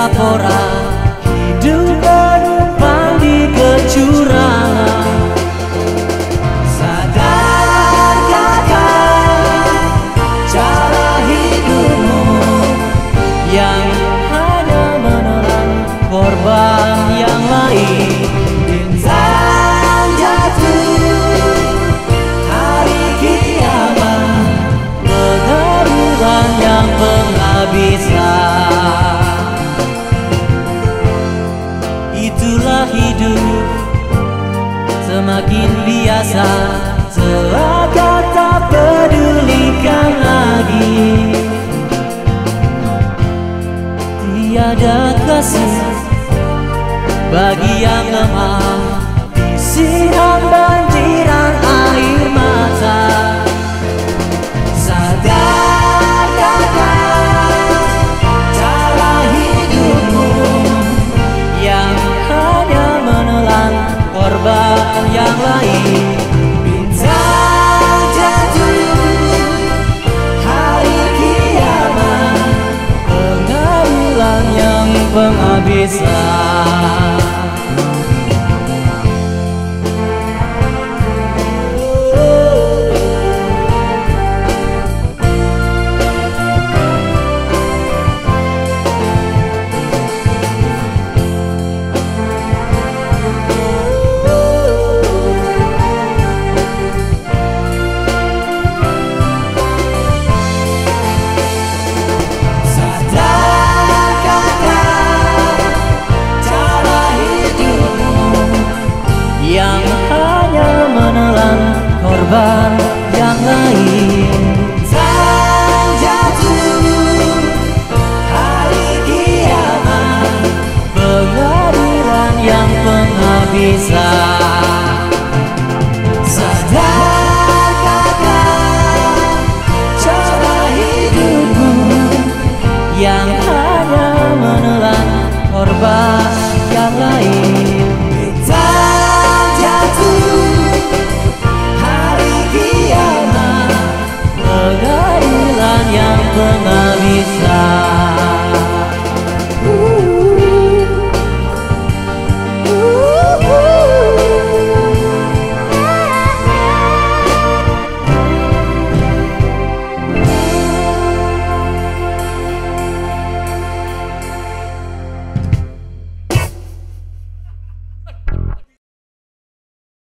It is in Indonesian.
metafora hidup menumpang di kecurangan. Sadarkah cara hidupmu yang hanya menelan korban yang lain? Bintang jatuh, hari kiamat, pengadilan yang penghabisan. Itulah hidup, semakin biasa, seakan tak pedulikan lagi. Tiada kasih bagi yang lemah, isian banjiran air mata. Sadarkah cara hidupmu yang hanya menelan korban yang lain? Bintang jatuh, hari kiamat, pengadilan yang penghabisan. Yang hanya menelan korban yang lain.